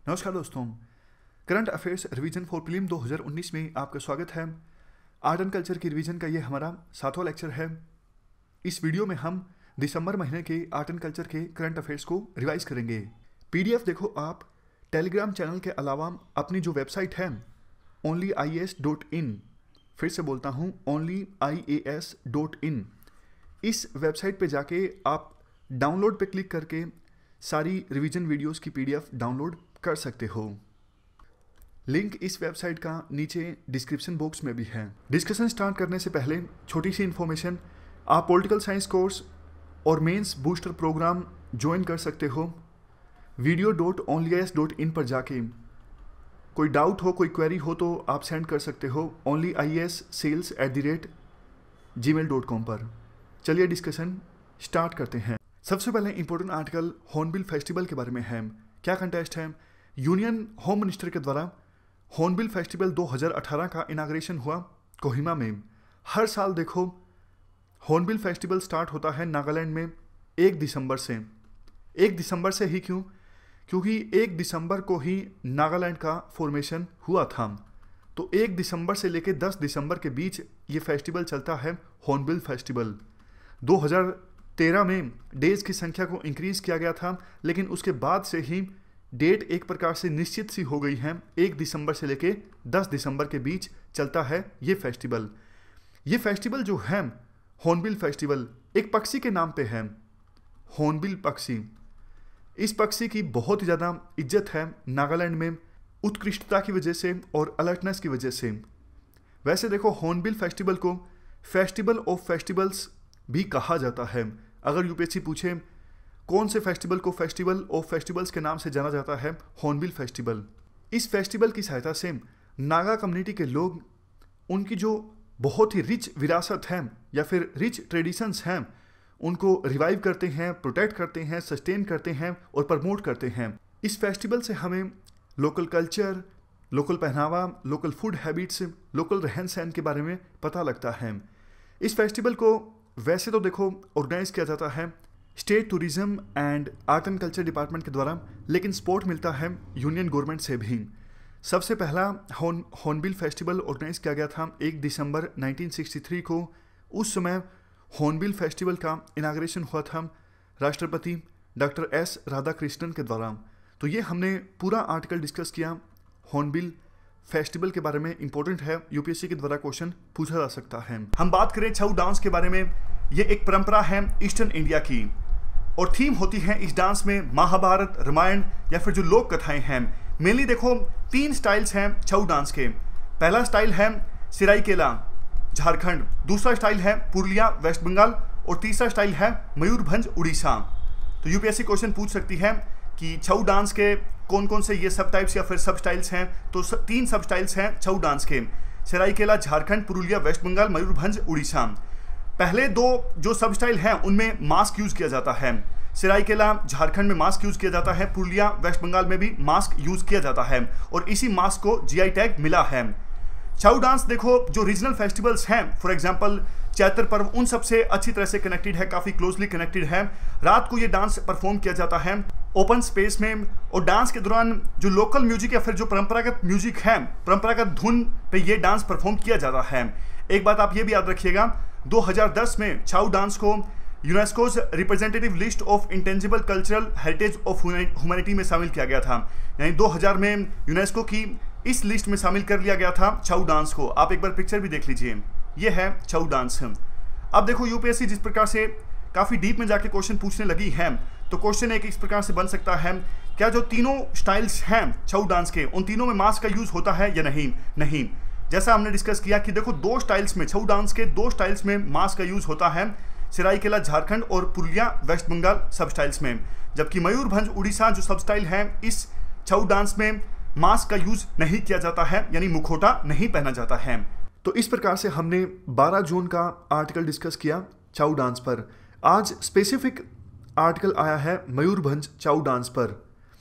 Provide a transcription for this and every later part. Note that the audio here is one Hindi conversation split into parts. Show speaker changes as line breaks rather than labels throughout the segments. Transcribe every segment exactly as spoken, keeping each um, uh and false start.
नमस्कार दोस्तों, current affairs revision for prelim दो हज़ार उन्नीस में आपका स्वागत है। आर्ट एंड कल्चर की रिवीजन का ये हमारा सातवां लेक्चर है। इस वीडियो में हम दिसंबर महीने के आर्ट एंड कल्चर के करंट अफेयर्स को रिवाइज करेंगे। पीडीएफ देखो आप टेलीग्राम चैनल के अलावा अपनी जो वेबसाइट है only I A S dot in, फिर से बोलता हूँ only I A S dot in, इस वेबसाइट पे जाके आप डाउनलोड पे क्लिक करके सारी रिवीजन वीडियोस की पीडीएफ डाउनलोड कर सकते हो। लिंक इस वेबसाइट का नीचे डिस्क्रिप्शन बॉक्स में भी है। डिस्कशन स्टार्ट करने से पहले छोटी सी इन्फॉर्मेशन, आप पॉलिटिकल साइंस कोर्स और मेंस बूस्टर प्रोग्राम ज्वाइन कर सकते हो। Video dot only I S dot in पर जाके कोई डाउट हो, कोई क्वेरी हो तो आप सेंड कर सकते हो only I S sales at the rate Gmail dot com पर। चलिए डिस्कशन स्टार्ट करते हैं। सबसे पहले इंपॉर्टेंट आर्टिकल हॉर्नबिल फेस्टिवल के बारे में है। क्या कंटेस्ट है? यूनियन होम मिनिस्टर के द्वारा हॉर्नबिल फेस्टिवल दो हज़ार अठारह का इनाग्रेशन हुआ कोहिमा में। हर साल देखो हॉर्नबिल फेस्टिवल स्टार्ट होता है नागालैंड में एक दिसंबर से। एक दिसंबर से ही क्यों? क्योंकि एक दिसंबर को ही नागालैंड का फॉर्मेशन हुआ था। तो एक दिसंबर से लेकर दस दिसंबर के बीच ये फेस्टिवल चलता है, हॉर्नबिल फेस्टिवल। दो हज़ार तेरह में डेज की संख्या को इंक्रीज किया गया था, लेकिन उसके बाद से ही डेट एक प्रकार से निश्चित सी हो गई है। एक दिसंबर से लेके दस दिसंबर के बीच चलता है ये फेस्टिवल। ये फेस्टिवल जो है हॉर्नबिल फेस्टिवल एक पक्षी के नाम पे है, हॉर्नबिल पक्षी। इस पक्षी की बहुत ही ज़्यादा इज्जत है नागालैंड में, उत्कृष्टता की वजह से और अलर्टनेस की वजह से। वैसे देखो हॉर्नबिल फेस्टिवल को फेस्टिवल ऑफ फेस्टिवल्स भी कहा जाता है। अगर यूपीएससी पूछे कौन से फेस्टिवल को फेस्टिवल ऑफ फेस्टिवल्स के नाम से जाना जाता है, हॉर्नबिल फेस्टिवल। इस फेस्टिवल की सहायता से नागा कम्युनिटी के लोग उनकी जो बहुत ही रिच विरासत है या फिर रिच ट्रेडिशंस हैं उनको रिवाइव करते हैं, प्रोटेक्ट करते हैं, सस्टेन करते हैं और प्रमोट करते हैं। इस फेस्टिवल से हमें लोकल कल्चर, लोकल पहनावा, लोकल फूड हैबिट्स, लोकल रहन सहन के बारे में पता लगता है। इस फेस्टिवल को वैसे तो देखो ऑर्गेनाइज किया जाता है state tourism and art and culture department के द्वारा, लेकिन सपोर्ट मिलता है यूनियन गवर्नमेंट से भी। सबसे पहला हॉर्न हॉर्नबिल फेस्टिवल ऑर्गेनाइज किया गया था एक दिसंबर उन्नीस सौ तिरसठ को। उस समय हॉर्नबिल फेस्टिवल का इनाग्रेशन हुआ था राष्ट्रपति डॉक्टर एस राधाकृष्णन के द्वारा। तो ये हमने पूरा आर्टिकल डिस्कस किया हॉर्नबिल फेस्टिवल के बारे में। इंपॉर्टेंट है, यूपीएससी के द्वारा क्वेश्चन पूछा जा सकता है। हम बात करें छऊ डांस के बारे में। ये एक परंपरा है ईस्टर्न इंडिया की और थीम होती है इस डांस में महाभारत, रामायण या फिर जो लोक कथाएं हैं। मेनली देखो तीन स्टाइल्स हैं छऊ डांस के। पहला स्टाइल है सिराइकेला झारखंड, दूसरा स्टाइल है पुरुलिया वेस्ट बंगाल और तीसरा स्टाइल है मयूरभंज उड़ीसा। तो यूपीएससी क्वेश्चन पूछ सकती है कि छऊ डांस के कौन कौन से ये सब टाइप्स या फिर सब स्टाइल्स हैं। तो सब, तीन सब स्टाइल्स हैं छऊ डांस के, सिराइकेला झारखंड, पुरुलिया वेस्ट बंगाल, मयूरभंज उड़ीसा। पहले दो जो सब स्टाइल हैं उनमें मास्क यूज किया जाता है। सिराइकेला झारखंड में मास्क यूज किया जाता है, पुरुलिया वेस्ट बंगाल में भी मास्क यूज किया जाता है और इसी मास्क को जीआई टैग मिला है। छऊ डांस देखो जो रीजनल फेस्टिवल्स हैं, फॉर एग्जांपल चैत्र पर्व, उन सबसे अच्छी तरह से कनेक्टेड है, काफी क्लोजली कनेक्टेड है। रात को ये डांस परफॉर्म किया जाता है ओपन स्पेस में और डांस के दौरान जो लोकल म्यूजिक या फिर जो परंपरागत म्यूजिक है, परंपरागत धुन पे ये डांस परफॉर्म किया जाता है। एक बात आप ये भी याद रखिएगा, दो हज़ार दस में छऊ डांस को UNESCO's representative list of intangible cultural heritage of humanity में शामिल किया गया था। यानी दो हज़ार में यूनेस्को की इस लिस्ट में शामिल कर लिया गया था छऊ डांस को। आप एक बार पिक्चर भी देख लीजिए, ये है छऊ डांस। अब देखो यूपीएससी जिस प्रकार से काफी डीप में जाके क्वेश्चन पूछने लगी है, तो क्वेश्चन एक इस प्रकार से बन सकता है, क्या जो तीनों स्टाइल्स हैं छऊ डांस के उन तीनों में मास्क का यूज होता है या नहीं? नहीं। जैसा हमने डिस्कस किया कि देखो दो स्टाइल्स में, छऊ डांस के दो स्टाइल्स में मास्क का यूज होता है, सिराइकेला झारखंड और पुरुलिया वेस्ट बंगाल सब स्टाइल्स में। जबकि मयूरभंज उड़ीसा जो सब स्टाइल है, इस छऊ डांस में मास्क का यूज नहीं किया जाता है, यानी मुखौटा नहीं पहना जाता है। तो इस प्रकार से हमने बारह जून का आर्टिकल डिस्कस किया छऊ डांस पर। आज स्पेसिफिक आर्टिकल आया है मयूरभंज छऊ डांस पर।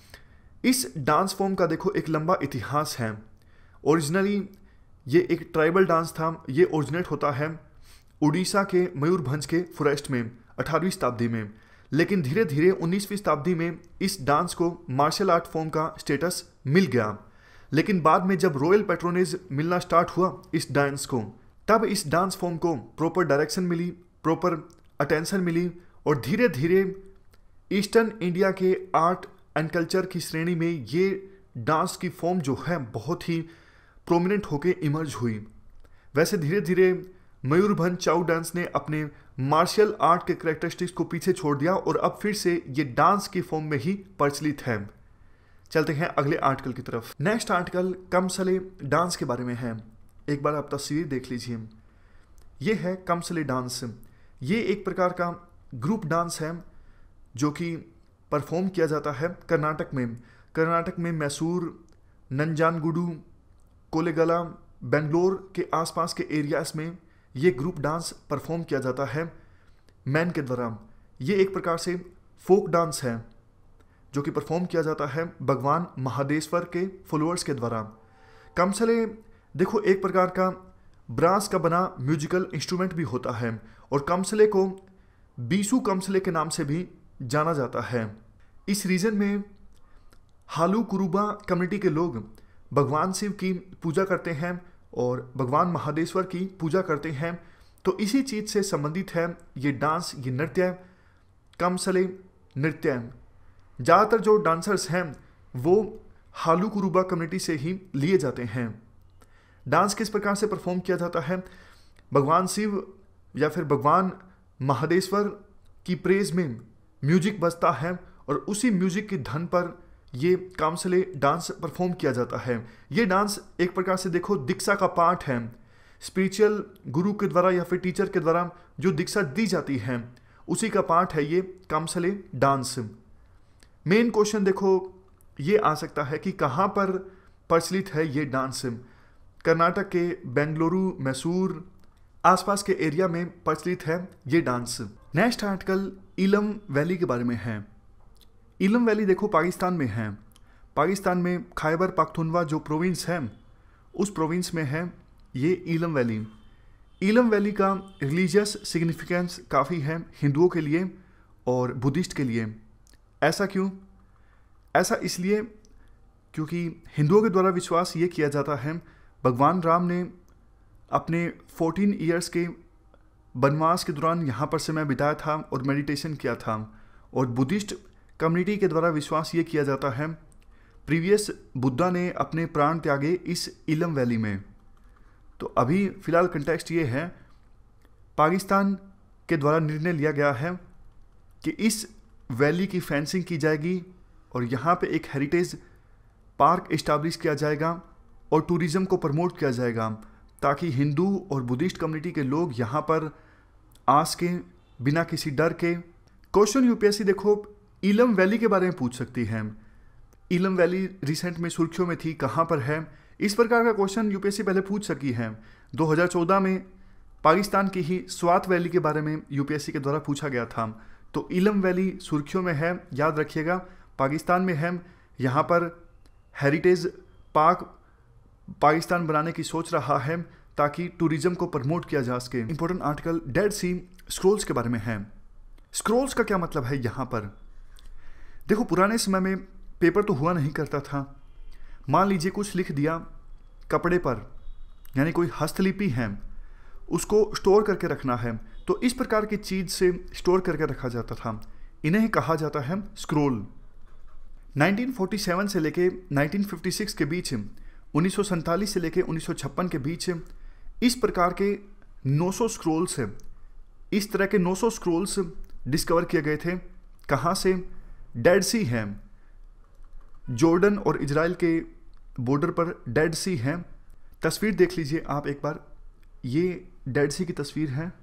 इस डांस फॉर्म का देखो एक लंबा इतिहास है। ओरिजिनली ये एक ट्राइबल डांस था। ये ओरिजिनेट होता है उड़ीसा के मयूरभंज के फॉरेस्ट में अठारहवीं शताब्दी में, लेकिन धीरे धीरे उन्नीसवीं शताब्दी में इस डांस को मार्शल आर्ट फॉर्म का स्टेटस मिल गया। लेकिन बाद में जब रॉयल पैट्रोनेज मिलना स्टार्ट हुआ इस डांस को, तब इस डांस फॉर्म को प्रॉपर डायरेक्शन मिली, प्रॉपर अटेंशन मिली और धीरे धीरे ईस्टर्न इंडिया के आर्ट एंड कल्चर की श्रेणी में ये डांस की फॉर्म जो है बहुत ही प्रोमिनेंट होके इमर्ज हुई। वैसे धीरे धीरे मयूरभंज चाउ डांस ने अपने मार्शल आर्ट के कैरेक्टरिस्टिक्स को पीछे छोड़ दिया और अब फिर से ये डांस की फॉर्म में ही प्रचलित है। चलते हैं अगले आर्टिकल की तरफ। नेक्स्ट आर्टिकल कमसले डांस के बारे में है। एक बार आप तस्वीर देख लीजिए, ये है कमसले डांस। ये एक प्रकार का ग्रुप डांस है जो कि परफॉर्म किया जाता है कर्नाटक में। कर्नाटक में मैसूर, नंजानगुडू, कोलेगला, बेंगलोर के आसपास के एरियाज में ये ग्रुप डांस परफॉर्म किया जाता है मैन के द्वारा। ये एक प्रकार से फोक डांस है जो कि परफॉर्म किया जाता है भगवान महादेश्वर के फॉलोअर्स के द्वारा। कमसले देखो एक प्रकार का ब्रास का बना म्यूजिकल इंस्ट्रूमेंट भी होता है और कमसले को बीसू कमसले के नाम से भी जाना जाता है। इस रीजन में हालू कुरुबा कम्युनिटी के लोग भगवान शिव की पूजा करते हैं और भगवान महादेश्वर की पूजा करते हैं, तो इसी चीज़ से संबंधित है ये डांस, ये नृत्य कमसले नृत्य। ज़्यादातर जो डांसर्स हैं वो हालू कुरुबा कम्युनिटी से ही लिए जाते हैं। डांस किस प्रकार से परफॉर्म किया जाता है? भगवान शिव या फिर भगवान महादेश्वर की प्रेज में म्यूजिक बजता है और उसी म्यूजिक की धन पर ये कामसले डांस परफॉर्म किया जाता है। ये डांस एक प्रकार से देखो दीक्षा का पार्ट है। स्पिरिचुअल गुरु के द्वारा या फिर टीचर के द्वारा जो दीक्षा दी जाती है उसी का पार्ट है ये कामसले डांस। मेन क्वेश्चन देखो ये आ सकता है कि कहाँ पर प्रचलित है ये डांस? कर्नाटक के बेंगलुरु, मैसूर आसपास के एरिया में प्रचलित है ये डांस। नेक्स्ट आर्टिकल इलम वैली के बारे में है। इलम वैली देखो पाकिस्तान में है। पाकिस्तान में खैबर पख्तूनख्वा जो प्रोविंस है उस प्रोविंस में है ये इलम वैली। इलम वैली का रिलीजियस सिग्निफिकेंस काफ़ी है हिंदुओं के लिए और बुद्धिस्ट के लिए। ऐसा क्यों? ऐसा इसलिए क्योंकि हिंदुओं के द्वारा विश्वास ये किया जाता है भगवान राम ने अपने चौदह इयर्स के वनवास के दौरान यहाँ पर समय बिताया था और मेडिटेशन किया था। और बुद्धिस्ट कम्युनिटी के द्वारा विश्वास ये किया जाता है प्रीवियस बुद्धा ने अपने प्राण त्यागे इस इलम वैली में। तो अभी फ़िलहाल कंटेक्स्ट ये है, पाकिस्तान के द्वारा निर्णय लिया गया है कि इस वैली की फेंसिंग की जाएगी और यहाँ पे एक हेरिटेज पार्क इस्टेब्लिश किया जाएगा और टूरिज़्म को प्रमोट किया जाएगा ताकि हिंदू और बुद्धिस्ट कम्युनिटी के लोग यहाँ पर आ सकें बिना किसी डर के। क्वेश्चन यूपीएससी देखो इलम वैली के बारे में पूछ सकती है। इलम वैली रिसेंट में सुर्खियों में थी, कहाँ पर है? इस प्रकार का क्वेश्चन यूपीएससी पहले पूछ सकी है। दो हज़ार चौदह में पाकिस्तान की ही स्वात वैली के बारे में यूपीएससी के द्वारा पूछा गया था। तो इलम वैली सुर्खियों में है, याद रखिएगा पाकिस्तान में है। यहाँ पर हेरिटेज पार्क पाकिस्तान बनाने की सोच रहा है ताकि टूरिज्म को प्रमोट किया जा सके। Important article dead sea scrolls के बारे में है। स्क्रोल्स का क्या मतलब है यहाँ पर? देखो पुराने समय में पेपर तो हुआ नहीं करता था। मान लीजिए कुछ लिख दिया कपड़े पर, यानी कोई हस्तलिपि है, उसको स्टोर करके रखना है, तो इस प्रकार की चीज़ से स्टोर करके रखा जाता था। इन्हें कहा जाता है स्क्रोल। नाइनटीन फोर्टी सेवन से लेके नाइनटीन फिफ्टी सिक्स के बीच, उन्नीस सौ सैंतालीस से लेके उन्नीस सौ छप्पन के बीच इस प्रकार के नौ सौ स्क्रोल्स इस तरह के नौ सौ स्क्रोल्स डिस्कवर किए गए थे। कहाँ से? डेड सी है, जॉर्डन और इजराइल के बॉर्डर पर डेड सी है। तस्वीर देख लीजिए आप एक बार, ये डेड सी की तस्वीर है।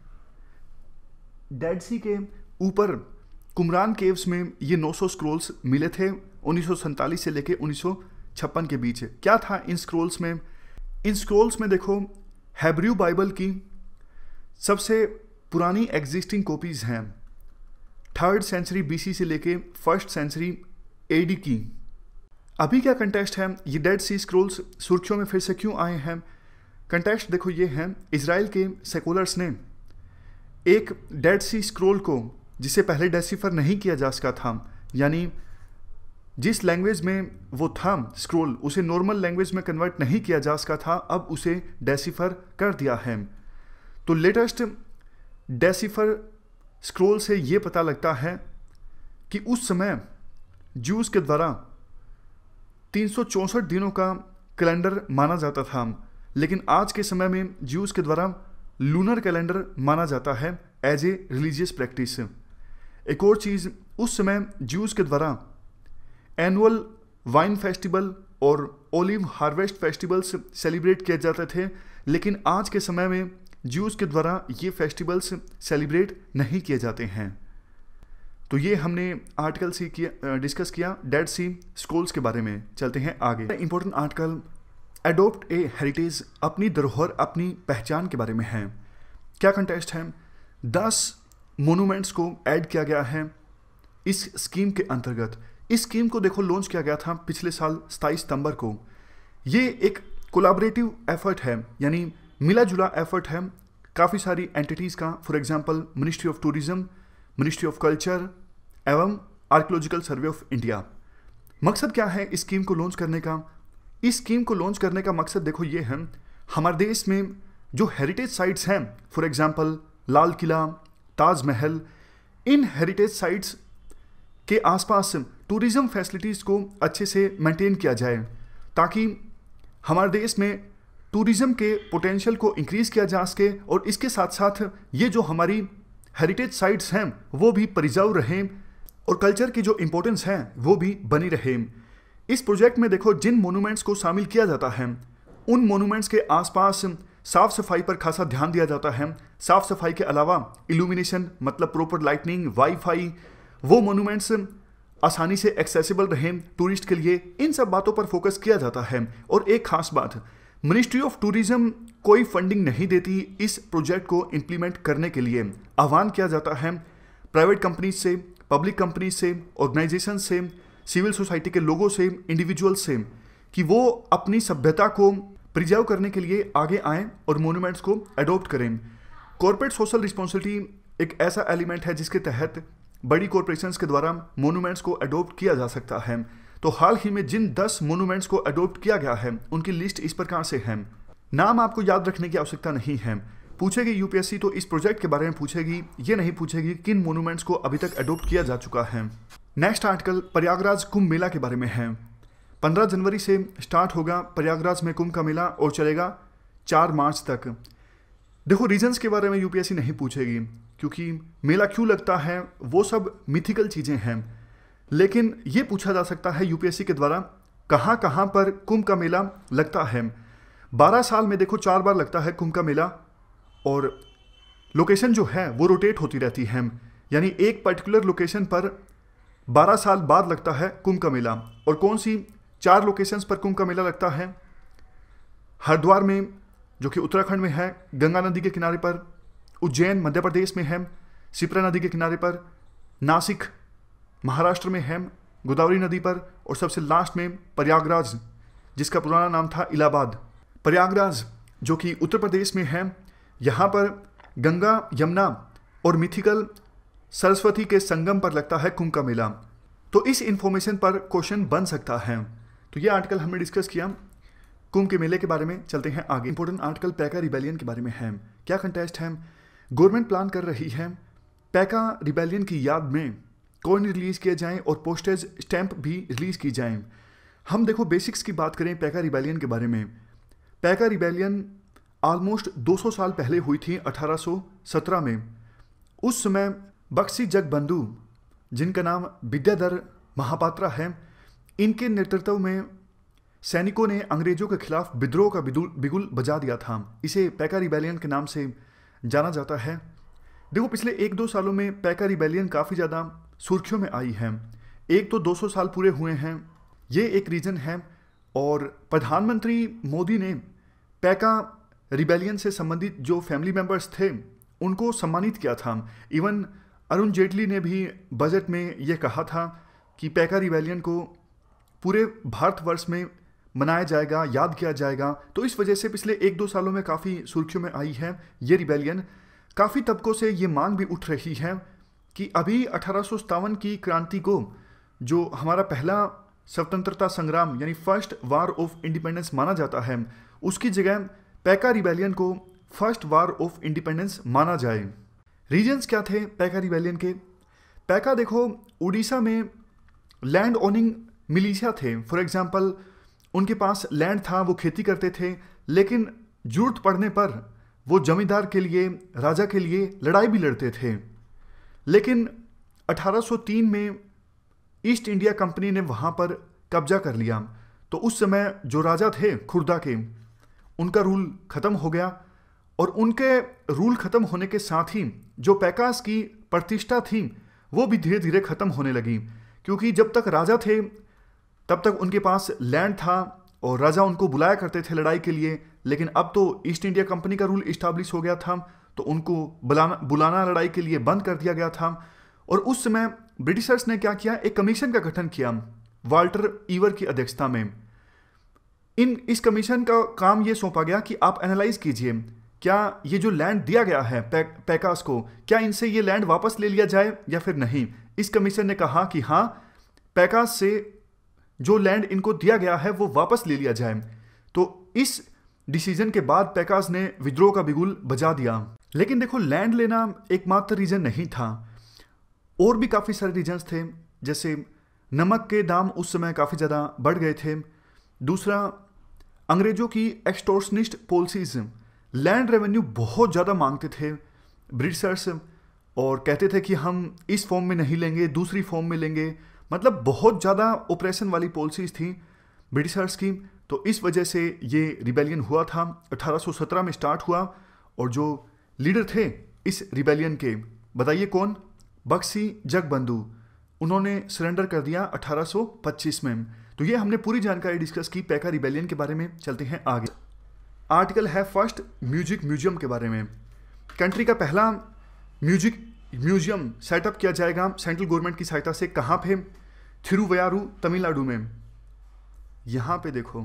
डेड सी के ऊपर कुमरान केव्स में ये नौ सौ स्क्रोल्स मिले थे उन्नीस सौ सैंतालीस से लेके उन्नीस सौ छप्पन के बीच। क्या था इन स्क्रोल्स में? इन स्क्रोल्स में देखो हेब्रू बाइबल की सबसे पुरानी एग्जिस्टिंग कॉपीज़ हैं, थर्ड सेंचुरी बीसी से लेके फर्स्ट सेंचुरी एडी की। अभी क्या कंटेक्स्ट है, ये डेड सी स्क्रोल्स सुर्खियों में फिर से क्यों आए हैं? कंटेक्स्ट देखो ये है, इजराइल के सेकुलर्स ने एक डेड सी स्क्रोल को जिसे पहले डेसिफर नहीं किया जा सका था, यानी जिस लैंग्वेज में वो था स्क्रोल उसे नॉर्मल लैंग्वेज में कन्वर्ट नहीं किया जा सका था, अब उसे डेसिफर कर दिया है। तो लेटेस्ट डेसिफर स्क्रोल से ये पता लगता है कि उस समय ज्यूज के द्वारा तीन सौ चौंसठ दिनों का कैलेंडर माना जाता था, लेकिन आज के समय में ज्यूज के द्वारा लूनर कैलेंडर माना जाता है एज ए रिलीजियस प्रैक्टिस। एक और चीज़, उस समय ज्यूज के द्वारा एनुअल वाइन फेस्टिवल और ओलिव हार्वेस्ट फेस्टिवल्स सेलिब्रेट किए जाते थे, लेकिन आज के समय में ज्यूज के द्वारा ये फेस्टिवल्स सेलिब्रेट नहीं किए जाते हैं। तो ये हमने आर्टिकल से किया डिस्कस किया डेड सी स्क्रोल्स के बारे में। चलते हैं आगे। Important article adopt a heritage, अपनी धरोहर अपनी पहचान के बारे में है। क्या कंटेस्ट है? दस मोनूमेंट्स को ऐड किया गया है इस स्कीम के अंतर्गत। इस स्कीम को देखो लॉन्च किया गया था पिछले साल सताईस सितंबर को। ये एक कोलैबोरेटिव एफर्ट है, यानी मिला जुला एफर्ट है काफ़ी सारी एंटिटीज़ का। For example ministry of tourism, ministry of culture एवं आर्कियोलॉजिकल सर्वे ऑफ इंडिया। मकसद क्या है इस स्कीम को लॉन्च करने का? इस स्कीम को लॉन्च करने का मकसद देखो ये है, हमारे देश में जो हेरिटेज साइट्स हैं, फॉर एग्जांपल लाल किला, ताजमहल, इन हेरिटेज साइट्स के आसपास टूरिज्म फैसिलिटीज़ को अच्छे से मेंटेन किया जाए, ताकि हमारे देश में टूरिज्म के पोटेंशियल को इंक्रीज़ किया जा सके और इसके साथ साथ ये जो हमारी हेरिटेज साइट्स हैं वो भी प्रिजर्व रहें और कल्चर की जो इम्पोर्टेंस है वो भी बनी रहे। इस प्रोजेक्ट में देखो जिन मोनूमेंट्स को शामिल किया जाता है उन मोनूमेंट्स के आसपास साफ सफाई पर खासा ध्यान दिया जाता है। साफ सफाई के अलावा इल्यूमिनेशन, मतलब प्रॉपर लाइटनिंग, वाईफाई, वो मोनूमेंट्स आसानी से एक्सेसिबल रहें टूरिस्ट के लिए, इन सब बातों पर फोकस किया जाता है। और एक खास बात, मिनिस्ट्री ऑफ टूरिज्म कोई फंडिंग नहीं देती इस प्रोजेक्ट को इम्प्लीमेंट करने के लिए। आह्वान किया जाता है प्राइवेट कंपनीज से, पब्लिक कंपनीज से, ऑर्गेनाइजेशन से, सिविल सोसाइटी के लोगों से, इंडिविजुअल्स से, कि वो अपनी सभ्यता को प्रिजर्व करने के लिए आगे आएँ और मोनूमेंट्स को अडॉप्ट करें। कॉर्पोरेट सोशल रिस्पॉन्सिबिलिटी एक ऐसा एलिमेंट है जिसके तहत बड़ी कॉरपोरेशंस के द्वारा मोनूमेंट्स को अडॉप्ट किया जा सकता है। तो हाल ही में जिन दस मोनूमेंट्स को अडॉप्ट किया गया है उनकी लिस्ट इस प्रकार से है। नाम आपको याद रखने की आवश्यकता नहीं है। पूछेगी यूपीएससी तो इस प्रोजेक्ट के बारे में पूछेगी, ये नहीं पूछेगी किन मोनूमेंट्स को अभी तक अडॉप्ट किया जा चुका है। नेक्स्ट आर्टिकल प्रयागराज कुंभ मेला के बारे में है। पंद्रह जनवरी से स्टार्ट होगा प्रयागराज में कुंभ का मेला और चलेगा चार मार्च तक। देखो रीजन्स के बारे में यूपीएससी नहीं पूछेगी, क्योंकि मेला क्यों लगता है वो सब मिथिकल चीज़ें हैं, लेकिन ये पूछा जा सकता है यूपीएससी के द्वारा कहाँ कहाँ पर कुंभ का मेला लगता है। बारह साल में देखो चार बार लगता है कुंभ का मेला और लोकेशन जो है वो रोटेट होती रहती है, यानी एक पर्टिकुलर लोकेशन पर बारह साल बाद लगता है कुंभ का मेला। और कौन सी चार लोकेशंस पर कुंभ का मेला लगता है? हरिद्वार में जो कि उत्तराखंड में है गंगा नदी के किनारे पर, उज्जैन मध्य प्रदेश में है शिप्रा नदी के किनारे पर, नासिक महाराष्ट्र में है गोदावरी नदी पर, और सबसे लास्ट में प्रयागराज जिसका पुराना नाम था इलाहाबाद। प्रयागराज जो कि उत्तर प्रदेश में है, यहाँ पर गंगा, यमुना और मिथिकल सरस्वती के संगम पर लगता है कुंभ का मेला। तो इस इंफॉर्मेशन पर क्वेश्चन बन सकता है। तो ये आर्टिकल हमने डिस्कस किया कुंभ के मेले के बारे में। चलते हैं आगे। इंपॉर्टेंट आर्टिकल पैका रिबेलियन के बारे में है। क्या कंटेस्ट है? गवर्नमेंट प्लान कर रही है पैका रिबेलियन की याद में कॉइन रिलीज किए जाएं और पोस्टेज स्टैंप भी रिलीज की जाएं। हम देखो बेसिक्स की बात करें पैका रिबेलियन के बारे में। पैका रिबेलियन ऑलमोस्ट दो सौ साल पहले हुई थी, अठारह सौ सत्रह में। उस समय बक्सी जगबंधु, जिनका नाम विद्याधर महापात्रा है, इनके नेतृत्व में सैनिकों ने अंग्रेजों के खिलाफ विद्रोह का बिगुल बजा दिया था। इसे पैका रिबेलियन के नाम से जाना जाता है। देखो पिछले एक दो सालों में पैका रिबेलियन काफ़ी ज़्यादा सुर्खियों में आई है। एक तो दो सौ साल पूरे हुए हैं, ये एक रीज़न है। और प्रधानमंत्री मोदी ने पैका रिबेलियन से संबंधित जो फैमिली मेंबर्स थे उनको सम्मानित किया था। इवन अरुण जेटली ने भी बजट में ये कहा था कि पैका रिबेलियन को पूरे भारतवर्ष में मनाया जाएगा, याद किया जाएगा। तो इस वजह से पिछले एक दो सालों में काफ़ी सुर्खियों में आई है ये रिबेलियन। काफ़ी तबकों से ये मांग भी उठ रही है कि अभी अठारह सौ सत्तावन की क्रांति को जो हमारा पहला स्वतंत्रता संग्राम यानी फर्स्ट वार ऑफ इंडिपेंडेंस माना जाता है, उसकी जगह पैका रिबेलियन को फर्स्ट वार ऑफ इंडिपेंडेंस माना जाए। रीजन्स क्या थे पैका रिबेलियन के? पैका देखो, उड़ीसा में लैंड ओनिंग मिलिशिया थे। फॉर एग्जांपल उनके पास लैंड था, वो खेती करते थे, लेकिन जरूरत पड़ने पर वो जमींदार के लिए, राजा के लिए लड़ाई भी लड़ते थे। लेकिन अठारह सौ तीन में ईस्ट इंडिया कंपनी ने वहाँ पर कब्जा कर लिया, तो उस समय जो राजा थे खुर्दा के, उनका रूल ख़त्म हो गया। और उनके रूल ख़त्म होने के साथ ही जो पैकास की प्रतिष्ठा थी वो भी धीरे धीरे ख़त्म होने लगी, क्योंकि जब तक राजा थे तब तक उनके पास लैंड था और राजा उनको बुलाया करते थे लड़ाई के लिए। लेकिन अब तो ईस्ट इंडिया कंपनी का रूल इस्टाब्लिश हो गया था, तो उनको बुलाना बुलाना लड़ाई के लिए बंद कर दिया गया था। और उस समय ब्रिटिशर्स ने क्या किया, एक कमीशन का गठन किया वाल्टर ईवर की अध्यक्षता में। इन इस कमीशन का काम ये सौंपा गया कि आप एनालाइज कीजिए, क्या ये जो लैंड दिया गया है पै, पैकास को, क्या इनसे ये लैंड वापस ले लिया जाए या फिर नहीं। इस कमीशन ने कहा कि हाँ, पैकास से जो लैंड इनको दिया गया है वो वापस ले लिया जाए। तो इस डिसीजन के बाद पैकास ने विद्रोह का बिगुल बजा दिया। लेकिन देखो, लैंड लेना एकमात्र रीजन नहीं था, और भी काफ़ी सारे रीजन्स थे। जैसे नमक के दाम उस समय काफ़ी ज़्यादा बढ़ गए थे। दूसरा, अंग्रेजों की एक्सटॉर्शनिस्ट पॉलिसीज, लैंड रेवेन्यू बहुत ज़्यादा मांगते थे ब्रिटिशर्स, और कहते थे कि हम इस फॉर्म में नहीं लेंगे, दूसरी फॉर्म में लेंगे। मतलब बहुत ज़्यादा ऑपरेशन वाली पॉलिसीज थी ब्रिटिशर्स की। तो इस वजह से ये रिबेलियन हुआ था, अठारह सौ सत्रह में स्टार्ट हुआ। और जो लीडर थे इस रिबेलियन के, बताइए कौन? बक्सी जगबंधु। उन्होंने सरेंडर कर दिया अठारह सौ पच्चीस में। तो ये हमने पूरी जानकारी डिस्कस की पैका रिबेलियन के बारे में। चलते हैं आगे। आर्टिकल है फर्स्ट म्यूजिक म्यूजियम के बारे में। कंट्री का पहला म्यूजिक म्यूजियम सेटअप किया जाएगा सेंट्रल गवर्नमेंट की सहायता से। कहाँ पे? थिरुवयारू, तमिलनाडु में। यहाँ पे देखो,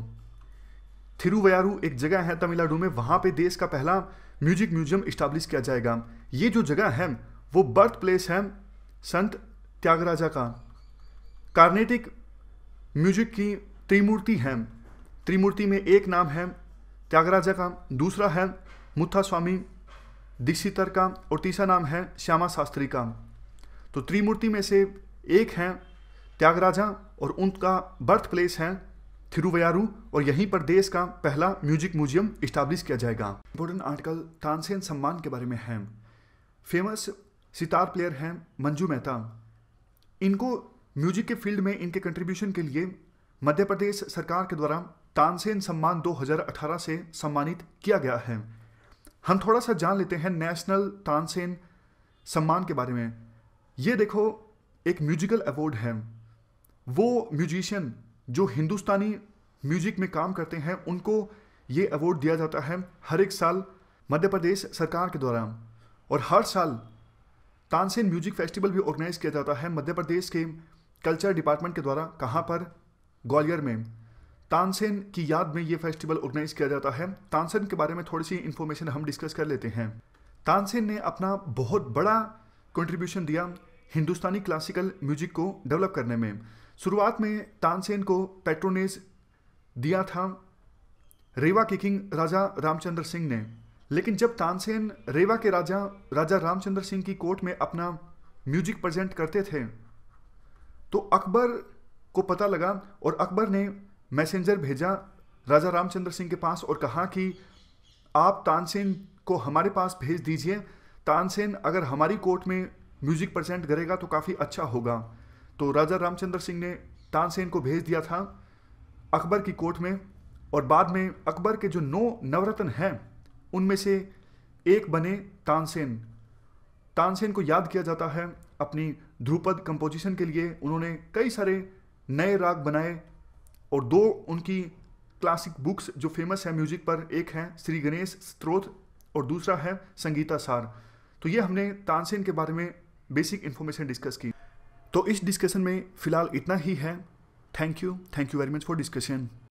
थिरुवयारू एक जगह है तमिलनाडु में, वहाँ पे देश का पहला म्यूजिक म्यूजियम इस्टेब्लिश किया जाएगा। ये जो जगह है वो बर्थ प्लेस है संत त्यागराजा का। कार्नेटिक म्यूजिक की त्रिमूर्ति है। त्रिमूर्ति में एक नाम है त्यागराजा का, दूसरा है मुथास्वामी दीक्षितर का, और तीसरा नाम है श्यामा शास्त्री का। तो त्रिमूर्ति में से एक है त्यागराजा और उनका बर्थ प्लेस है थिरुवयारू, और यहीं पर देश का पहला म्यूजिक म्यूजियम इस्टेब्लिश किया जाएगा। इंपॉर्टेंट आर्टिकल तानसेन सम्मान के बारे में है। फेमस सितार प्लेयर हैं मंजू मेहता। इनको म्यूजिक के फील्ड में इनके कंट्रीब्यूशन के लिए मध्य प्रदेश सरकार के द्वारा तानसेन सम्मान दो हज़ार अठारह से सम्मानित किया गया है। हम थोड़ा सा जान लेते हैं नेशनल तानसेन सम्मान के बारे में। ये देखो, एक म्यूजिकल अवार्ड है। वो म्यूजिशियन जो हिंदुस्तानी म्यूजिक में काम करते हैं उनको ये अवार्ड दिया जाता है हर एक साल मध्य प्रदेश सरकार के द्वारा। और हर साल तानसेन म्यूजिक फेस्टिवल भी ऑर्गेनाइज किया जाता है मध्य प्रदेश के कल्चर डिपार्टमेंट के द्वारा। कहाँ पर? ग्वालियर में। तानसेन की याद में ये फेस्टिवल ऑर्गेनाइज किया जाता है। तानसेन के बारे में थोड़ी सी इंफॉर्मेशन हम डिस्कस कर लेते हैं। तानसेन ने अपना बहुत बड़ा कंट्रीब्यूशन दिया हिंदुस्तानी क्लासिकल म्यूजिक को डेवलप करने में। शुरुआत में तानसेन को पैट्रोनेज दिया था रेवा के किंग राजा रामचंद्र सिंह ने। लेकिन जब तानसेन रेवा के राजा राजा रामचंद्र सिंह की कोर्ट में अपना म्यूजिक प्रेजेंट करते थे तो अकबर को पता लगा, और अकबर ने मैसेंजर भेजा राजा रामचंद्र सिंह के पास और कहा कि आप तानसेन को हमारे पास भेज दीजिए। तानसेन अगर हमारी कोर्ट में म्यूजिक प्रेजेंट करेगा तो काफ़ी अच्छा होगा। तो राजा रामचंद्र सिंह ने तानसेन को भेज दिया था अकबर की कोर्ट में, और बाद में अकबर के जो नौ नवरत्न हैं उनमें से एक बने तानसेन। तानसेन को याद किया जाता है अपनी ध्रुपद कंपोजिशन के लिए। उन्होंने कई सारे नए राग बनाए, और दो उनकी क्लासिक बुक्स जो फेमस है म्यूजिक पर, एक है श्री गणेश स्तोत्र और दूसरा है संगीता सार। तो ये हमने तानसेन के बारे में बेसिक इन्फॉर्मेशन डिस्कस की। तो इस डिस्कशन में फ़िलहाल इतना ही है। Thank you thank you very much for discussion.